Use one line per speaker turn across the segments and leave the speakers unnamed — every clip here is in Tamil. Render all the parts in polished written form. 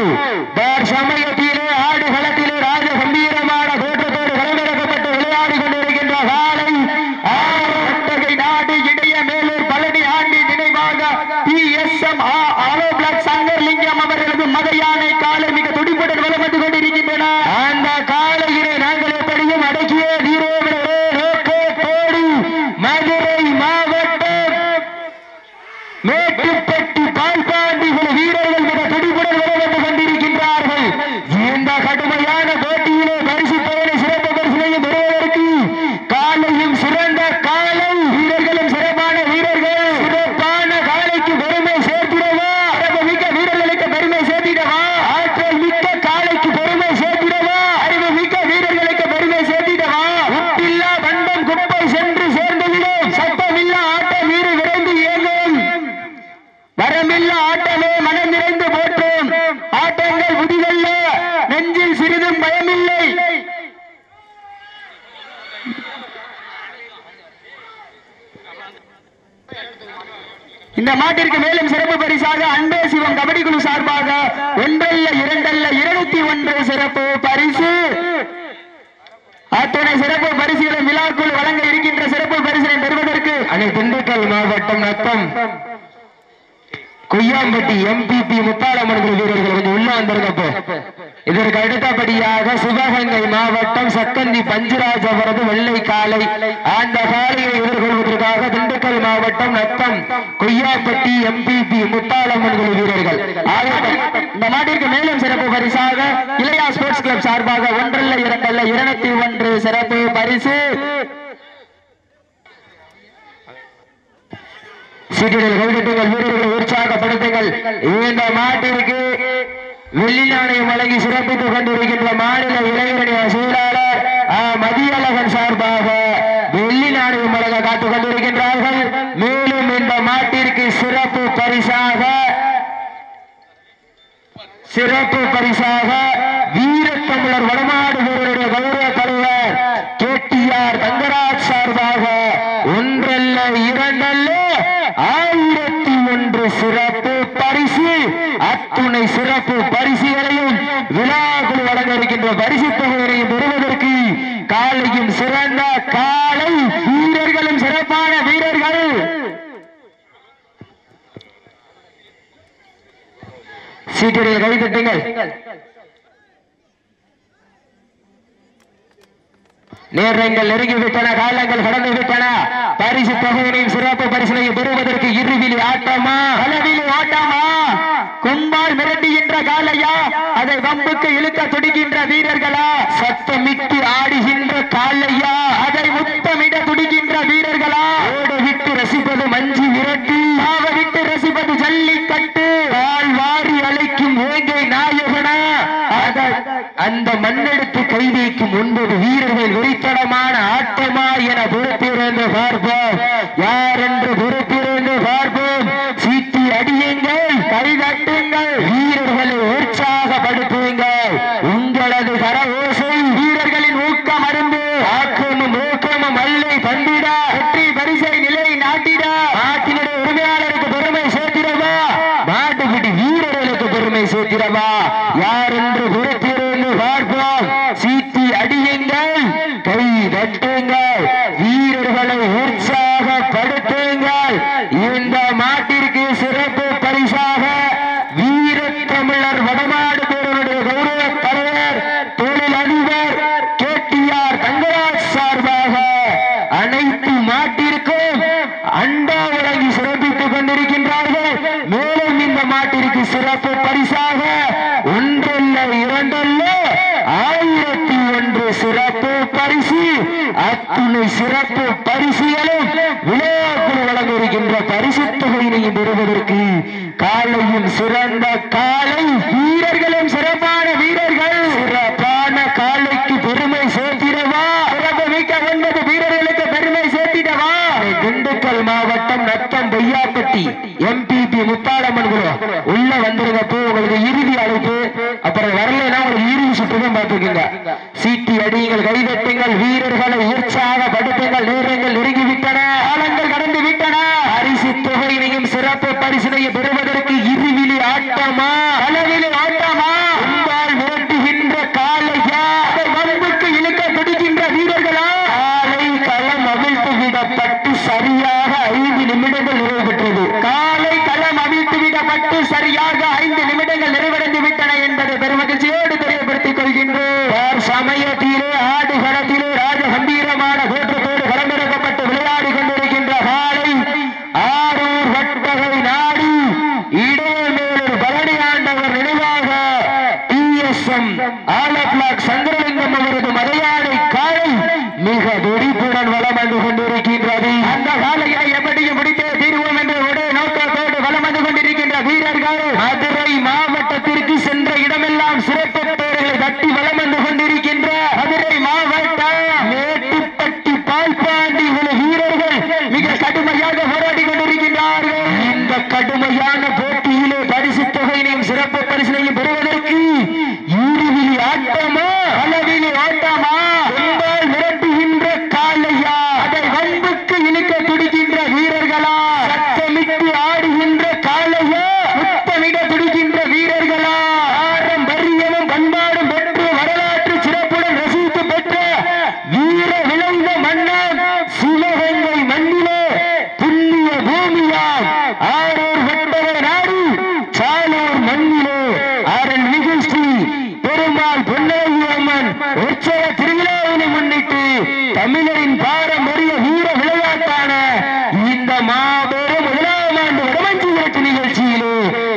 சமயத்திலே ஆடுகளத்திலே ராஜ கம்பீரமான தோற்றத்தோடு களமிறக்கப்பட்டு விளையாடி கொண்டிருக்கின்ற காலை ஆட்டகை நாடு இடைய மேலூர் பழனி ஆண்டி நினைவாக PSM ஆலோ பிளாக் சங்கர்லிங்கம் அவர்களது மத யானை காலை மிக துடிப்புடன் வலம் வந்து கொண்டிருக்கின்றன. அந்த காலையினை நாங்கள் எப்படியும் அடக்கிய தீரோடு மதுரை மாவட்டம் மேட்டுப்பட்டி பால்பாண்டி வீரர்கள் மிக துடிப்புடன் வலம் வந்து கொண்டிருக்கின்றார்கள். இந்த கடுமையான போட்டியிலே பரிசு தொகையை சிறப்பு பரிசினையும் பெறுவதற்கு காலையும் சிறந்த காலை வீரர்களும் சிறப்பான வீரர்கள் சிறப்பான காலைக்கு பெருமை சேர்த்திடவா, மிக்க வீரர்களுக்கு பெருமை சேர்த்திடவா, ஆற்றல் மிக்க காலைக்கு பெருமை சேர்த்திடவா, அறிவு மிக்க வீரர்களுக்கு பெருமை சேர்த்திடவா, உப்பில்லா வண்டம் குப்பை சென்று சேர்ந்துவிடும், சட்டமில்லா ஆட்ட வீறு விரைந்து இயங்கும், வரமில்லா ஆட்டமே மனம் நிறைந்து போற்றும், ஆட்டங்கள் முடிவல்ல, நெஞ்சில் சிறிதும் பயமில்லை. இந்த மாட்டிற்கு மேலும் சிறப்பு பரிசாக அன்பே சிவம் கபடி குழு சார்பாக ஒன்றல்ல இரண்டல்ல 201 சிறப்பு பரிசு. அத்தனை சிறப்பு பரிசுகளை விழாக்குள் வழங்க இருக்கின்ற சிறப்பு பரிசினை பெறுவதற்கு திண்டுக்கல் மாவட்டம் நத்தம் கொய்யாம்பட்டி MPP முத்தாளம்மன் வீரர்கள் கொஞ்சம் உள்ள வந்திருக்கப்போ. இதற்கு அடுத்தபடியாக சிவகங்கை மாவட்டம் சக்கந்தி பஞ்சுராஜ் அவரது வெள்ளை காலை. அந்த காலையை எதிர்கொள்வதற்காக திண்டுக்கல் மாவட்டம் நத்தம் கொய்யாம்பட்டி MPP முத்தாளம்மன் வீரர்கள். இந்த நாட்டிற்கு மேலும் சிறப்பு பரிசாக இளையா ஸ்போர்ட்ஸ் கிளப் சார்பாக ஒன்றல்ல இரண்டல்ல 201 சிறப்பு பரிசு. சீட்டிடல் கைதட்டுங்கள், வீரர்களை உற்சாகப்படுத்துங்கள். இந்த மாட்டிற்கு வெள்ளி நாணயம் வழங்கி சிறப்பித்துக் கொண்டிருக்கின்ற மாநில இளைஞரணி செயலாளர் மதியழகன் சார்பாக வெள்ளி நாணயம் வழங்க காத்துக் கொண்டிருக்கின்றார்கள். மேலும் இந்த மாட்டிற்கு சிறப்பு பரிசாக வீரத்தமிழர் வடமாடு வீரருடைய கௌரவ தலைவர் KTR தங்கராஜ் சார்பாக ஒன்றல்ல இரண்டல்ல 1001 சிறப்பு பரிசு. அத்துணை சிறப்பு பரிசுகளையும் விழாக்குள் வழங்க இருக்கின்ற பரிசு தொகையினையும் பெறுவதற்கு காலையும் சிறந்த காலை வீரர்களும் சிறப்பான வீரர்கள் சீட்டுடைய கைதட்டுங்கள். நேரங்கள் நெருங்கிவிட்டன, காலங்கள் கடந்து விட்டன. பரிசு தொகையினையும் சிறப்பு பரிசினையும் பெறுவதற்கு இருவிழி ஆட்டமா அளவிலி ஆட்டமா, கும்பால் மிரட்டுகின்ற காலையா, அதை வம்புக்கு இழுக்க துடிக்கின்ற வீரர்களா, சத்தமிட்டு ஆடுகின்ற காலையா, அதை முத்தமிட துடிக்கின்ற வீரர்களா, ஓடு விட்டு ரசிப்பது மஞ்சி விரட்டி, ஆவ விட்டு ரசிப்பது ஜல்லிக்கட்டு, பால் வாரி அழைக்கும் வேங்கை நாயகனா, அந்த மண்ணெடுத்து கை வைக்கும் 9 வீரர்கள் வெறித்தனமான ஆட்டமா என பொறுப்பிருந்து பார்ப்போம். யார் என்று பொறுப்பிருந்து பார்ப்போம். சீட்டி அடியுங்கள், கைதட்டுங்கள், வீரர்களை உற்சாகப்படுத்துங்கள். உங்களது கர ஓசை வீரர்களின் ஊக்கம் அருந்து ஆக்கமும் ஊக்கமும் அல்லை தந்திட வெற்றி பரிசை நிலை நாட்டிட நாட்டினுடைய உரிமையாளருக்கு பெருமை சேர்த்திடவா, நாட்டுப்பிடி வீரர்களுக்கு பெருமை சேர்த்திடவா, யார் என்று பொறுப்பிருந்து பார்ப்போம். சீட்டி அடியுங்கள், கை தட்டுங்கள், வீரர்களை உற்சாகப்படுத்துங்கள். இந்த மாட்டிற்கு சிறப்பு பரிசாக வீரத்தமிழர் வடமாடு பேரனுடைய கௌரவ தலைவர் தொழில் அதிபர் KTR தங்கராஜ் சார்பாக அனைத்து மாட்டிற்கும் அண்டா வழங்கி சிறப்பித்துக் கொண்டிருக்கின்றார்கள். மேலும் இந்த மாட்டிற்கு சிறப்பு பரிசாக ஒன்றல்ல இரண்டல்ல 1001 சிறப்பு பரிசு. அத்துணை சிறப்பு பரிசுகளும் விளையாட்டுகள் வழங்க இருக்கின்ற பரிசு தொகையினையும் பெறுவதற்கு காலையும் சிறந்த காலை வீரர்களும் சிறப்பான வீரர்கள் சிறப்பான காலைக்கு பெருமை சேர்த்திடவா, சிறப்பு மிக்க 9 வீரர்களுக்கு பெருமை சேர்த்திடவா. திண்டுக்கல் மாவட்டம் நத்தம் கொய்யாப்பட்டி MPP முத்தாளம்மன் குழு உள்ள வந்திருக்கப்போ உங்களுக்கு இறுதி அழைப்பு, அப்புறம் வரலைன்னா உங்களுக்கு இறுதி சுற்றுதான் பார்த்துக்கீங்க. சீட்டி அடியுங்கள், கைதட்டுங்கள், வீரர்களை உற்சாகப்படுத்துங்கள். நேரங்கள் நெருங்கிவிட்டன, காலங்கள் கடந்து விட்டன. பரிசு தொகையினையும் சிறப்பு பரிசினையும் பெறுவதற்கு இருவிழி ஆட்டமா அளவிலி ஆட்டமா பெருமகிழ்ச்சியோடு தெரியப்படுத்திக் கொள்கின்றோம். சமயத்திலே ஆடுகளத்திலே ராஜ கம்பீரமான தோற்றத்தோடு களமிறக்கப்பட்டு விளையாடி கொண்டிருக்கின்ற காலை ஆரூர் வட்டகை நாடு இடையமேலூர் பழனி ஆண்டவர் நினைவாக TSM ஆலப்ளாக் சங்கரலிங்கம் அவரது மதையானை காலை மிக துடிப்புடன் வலம் வந்து கொண்டிருக்கின்றது. அந்த காலையை எப்படியும் முடித்தே தீர்வோம் என்ற ஒரே நோக்கத்தோடு வலம் வந்து கொண்டிருக்கின்ற வீரர்கள் மதுரை மாவட்டத்திற்கு சென்ற இடமெல்லாம் சிறப்பு பெயர்களை தட்டி வலம் வந்து கொண்டிருக்கின்ற மதுரை மாவட்டம் மேட்டுப்பட்டி பால்பாண்டி வீரர்கள் மிக கடுமையாக போராடி கொண்டிருக்கின்றார்கள். இந்த கடுமையான போட்டியிலே பரிசு தொகையினையும் சிறப்பு பரிசினையும் பெறுவதற்கு இறுதியில் ஆட்டமா அளவிலே ஓட்டமா உங்கள் மிரட்டுகின்ற காலையா அதை வம்புக்கு இழுக்க துடிக்கின்ற வீரர்களா சத்தமிட்டு ஆடுகின்ற காலையா முத்தமிட துடிக்கின்ற வீரர்களா பாரம்பரியமும் பண்பாடும் பெற்று வரலாற்று சிறப்புடன் ரசித்து பெற்ற வீர விளைந்த மன்னன் சிவகங்கை மண்ணிலே புண்ணிய பூமியாம் ஆரூர் வட்டகை நாடு சாலூர் மண்ணிலே அரண் நிகழ்ச்சி பெருமாள் பொன்னாகி அம்மன் உற்சவ திருவிழாவினை முன்னிட்டு தமிழரின் பாரம்பரிய வீர விளையாட்டான இந்த மாபெரும் முதலாம் ஆண்டு வடமஞ்சி விரட்டு நிகழ்ச்சியிலே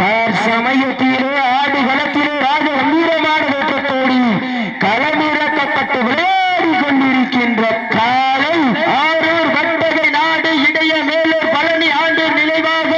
சமயத்திலே ஆடுகளத்திலே ராஜ கம்பீரமான தோற்றத்தோடு களமிறக்கப்பட்டு விளையாடி கொண்டிருக்கின்ற காலை ஆரூர் வட்டகை நாடு இடைய மேலூர் பழனி ஆண்டூர் நினைவாக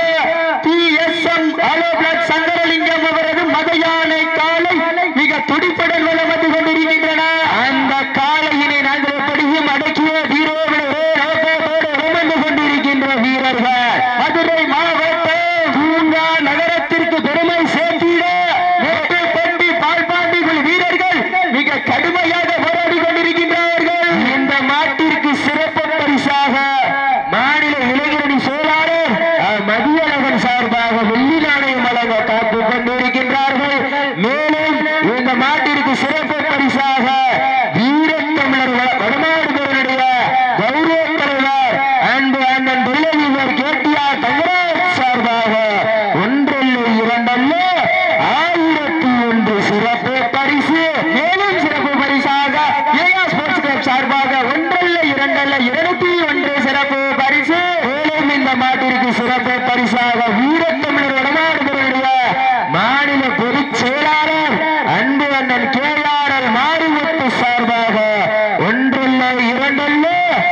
TSM ஆலோப்ளாக் சங்கரலிங்கம் அவரது மதையானை காலை மிக துடிப்புடன் வலம் வந்து கொண்டிருக்கின்றன. அந்த காலையினை நாங்கள் எப்படியும் அடக்கிய வீரோடு நோக்கத்தோடு வந்து கொண்டிருக்கின்ற வீரர்கள் மதுரை மாவட்டம் பூங்கா நகரத்திற்கு பெருமை சேர்த்திட மேட்டுப்பட்டி பால்பாண்டி வீரர்கள் மிக கடுமையாக போராடி கொண்டிருக்கின்றார்கள். இந்த மாட்டிற்கு சிறப்பு பரிசாக மாநில இளைஞரணி செயலாளர் மதியழகன் சார்பாக வெள்ளி நாணயம் வழங்க காத்துக் கொண்டிருக்கின்றார்கள். மேலும் இந்த மாட்டிற்கு சிறப்பு பரிசாக வீரத்தமிழர் வடமாடுபவருடைய கௌரவ தலைவர் அன்பு அண்ணன் தொழிலதிபர் KTR தங்கராஜ் சார்பாக ஒன்றல்ல இரண்டல்ல 1001 சிறப்பு பரிசு. மேலும் சிறப்பு பரிசாக ஸ்போர்ட்ஸ் கிளப் சார்பாக ஒன்றல்ல இரண்டல்ல 201 சிறப்பு பரிசு. மேலும் இந்த மாட்டிற்கு சிறப்பு பரிசாக வீரத்தமிழர் வடமாடுபவருடைய மாநில பொதுச் செயலாளர் அன்பு அண்ணன் KRL மாரிமுத்து சார்பாக ஒன்றல்ல இரண்டல்ல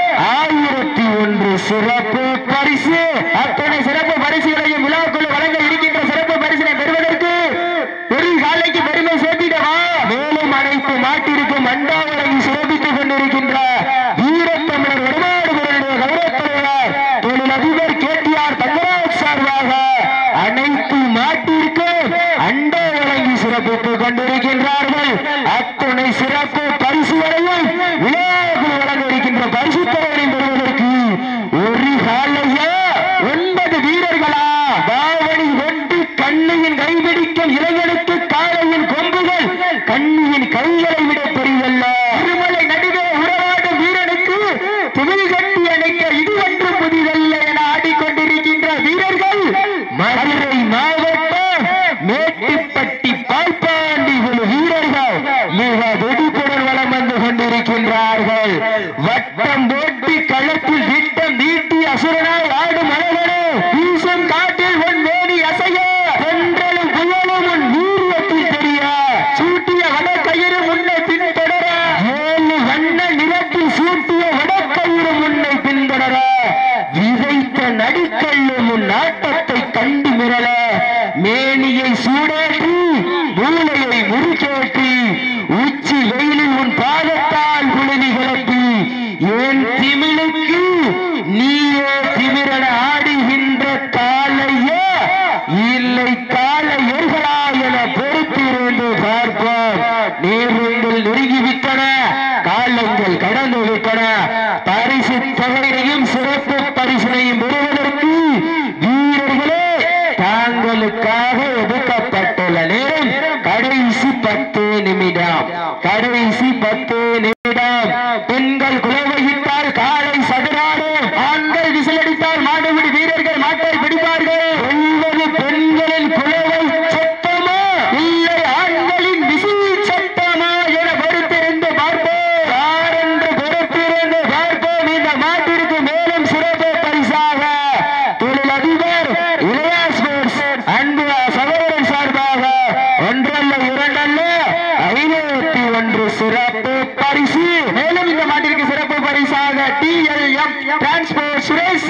1001 சிறப்பு பரிசு. அத்தனை சிறப்பு பரிசுகளையும் விழாக்குழு வழங்க இருக்கின்ற சிறப்பு பரிசினை பெறுவதற்கு ஒரு காலைக்கு பெருமை சேர்த்திடவா. மேலும் அனைத்து மாட்டிற்கும் அண்டா வழங்கி சிறப்பித்துக் கொண்டிருக்கின்ற வீரத்தமிழர் வடமாடுபவருடைய கௌரவ தலைவர் தொழிலதிபர் KTR தங்கராஜ் சார்பாக அனைத்து மாட்டிற்கும் அண்டா வழங்கி சிறப்பித்துக் கொண்டிருக்கின்றார்கள். அத்துணை சிறப்பு பரிசுகளையும் விழாக்குழு வழங்க இருக்கின்ற பரிசு தொகையை பெறுவதற்கு ஒரு காலையா 9 வீரர்களா தாவணி ஒட்டி கண்ணியின் கைபிடிக்கும் இளைஞனுக்கு காலையின் கொம்புகள் கண்ணியின் கைகளை விட பெரியல்ல. திருமலை நடுவே உறவாடும் வீரனுக்கு திமிழ் கட்டி அணைக்க இது ஒன்று புதிதல்ல என ஆடிக்கொண்டிருக்கின்ற வீரர்கள் மதுரை மாவட்டம் மேட்டுப்பட்டி பால்பாண்டி வீரர்கள் மிக வெடிப்புடன் வலம் வந்து கொண்டிருக்கின்றார்கள். வட்டம் போட்டி களத்தில் திட்டம் நீட்டி அசுரனாய் ஆடும் அழகனே வீசும் காட்டில் உன் வேணி அசைய தென்றலும் புயலும் உன் வீரியத்தில் தெரிய சூட்டிய வடக்கயிறு முன்னை பின்தொடர 7 வண்ண நிறத்தில் சூட்டிய வடக்கயிறு முன்னை பின்தொடர விதைத்த நடிக்கல்லும் உன் நாட்டத்தை கண்டு மிரள மேனியை சூடேற்றி மூளையை முறுக்கேற்றி உச்சி வெயிலில் உன் பாதத்தால் குளிதி கிளப்பி ஏன் திமிழுக்கு நீயே திமிரன ஆடுகின்ற காலையா இல்லை காலையர்களா என பொறுத்திருந்து பார்ப்போம். நீருங்கள் நெருங்கிவிட்டன, காலங்கள் கடந்து விட்டன. பரிசு தொகையினையும் சிறப்பு பரிசினையும் பெறுவதற்கு வீரர்களே தாங்களுக்காக ஒதுக்கப்பட்டுள்ள நேரம் கடைசி 10 நிமிடம். கடைசி 10 நிமிடம். பெண்கள் குலவையிட்டால் காலை சதுராடும், ஆண்கள் விசிலடித்தால் மாடுபிடி வீரர்கள் மாட்டை பிடிப்பார்கள். 9 பெண்களின் குலவை சத்தமா இல்லை ஆண்களின்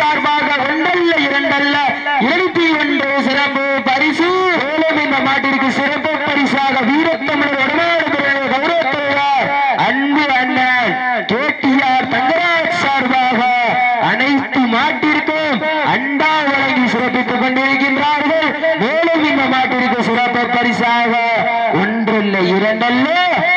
சார்பாக ஒன்றல்ல இரண்டல்ல 21 சிறப்பு பரிசு. மேலும் இந்த மாட்டிற்கு சிறப்பு பரிசாக வீரத்தமிழர் வடமாடு கௌரவத்தலைவர் அன்பு அண்ணன் கேடிஆர் தங்கராஜ் சார்பாக அனைத்து மாட்டிற்கும் அண்டா வழங்கி சிறப்பித்துக் கொண்டிருக்கின்றார்கள். மேலும் இந்த மாட்டிற்கு சிறப்பு பரிசாக ஒன்றல்ல இரண்டல்ல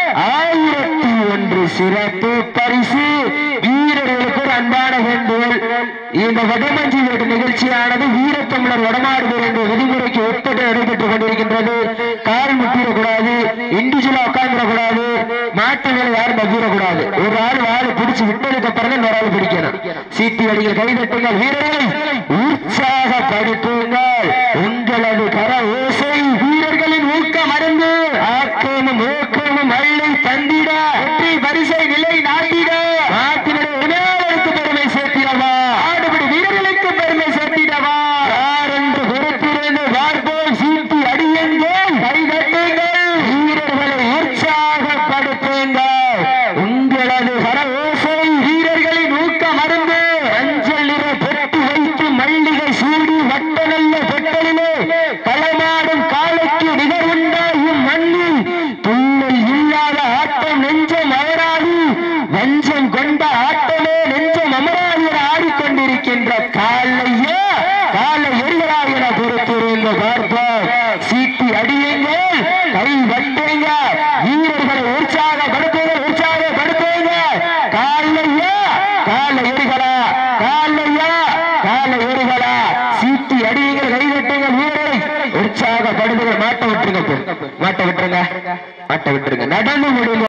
1001 சிறப்பு பரிசு. வீரர்களுக்கு ஒரு அன்பான வேண்டுகோள், இந்த வடமஞ்சி வேட்டு நிகழ்ச்சியானது வீரத்தமிழர் வடமாடு என்ற விதிமுறைக்கு உட்பட்டு நடைபெற்றுக் கொண்டிருக்கின்றது. கால் முட்டிடக்கூடாது, இண்டிவிஜுவலா உட்கார்ந்துடக்கூடாது, மாட்டுகளை யாரும் நம்பிடக்கூடாது. ஒரு ஆள் வாழை பிடிச்சு விட்டதுக்கு அப்புறம் தான் ஒரு ஆள் பிடிக்கணும். சீட்டி அடிகள் கைதட்டுங்கள், வீரர்களை உற்சாகப்படுத்துங்கள். உங்களது கர ஓசை வீரர்களின் ஊக்கம் அருந்து ஆக்கமும் ஊக்கமும் அள்ளி தந்திட வெற்றி பரிசை நிலை நாட்டிட நாட்டினுடைய உணர்வுக்கு பெருமை சேர்த்திடவா, ஆடுபடி வீரர்களுக்கு பெருமை சேர்த்திடவா. யார் என்று பொறுத்திருந்து பார்ப்போம். சீட்டி அடியுங்கள், கைதட்டுங்கள், வீரர்களை உற்சாகப்படுத்துங்கள். உங்களது கர ஓசை வீரர்களின் ஊக்கம் அருந்து மஞ்சள் நிற பொட்டு வைத்து மல்லிகை சூடி வட்ட நல்ல பொட்டலிலே களமாடும் காலைக்கு நிகர் உண்டாகும் மண்ணில் துள்ளல் இல்லாத ஆட்டம் நெஞ்சம் அமராது, வஞ்சம் கொண்ட ஆட்டமே நெஞ்சம் அமராது என ஆடிக்கொண்டிருக்கின்ற காலையா கால எரிகளா என பொறுத்திருந்த பார்ப்போம். சீட்டி அடியுங்கள், கை வட்டுங்க, வீரர்களை உற்சாகப்படுத்துங்கள், உற்சாகப்படுத்துங்க. காலையா கால எரிகளா, காலையா கால எரிகளா, சீட்டி அடியுங்கள், கை வட்டுங்கள், வீரரை உற்சாகப்படுத்துங்கள். மாட்ட விட்டுருங்க, மாட்ட விட்டுருங்க, மாட்ட விட்டுருங்க. நடந்து முடியும்.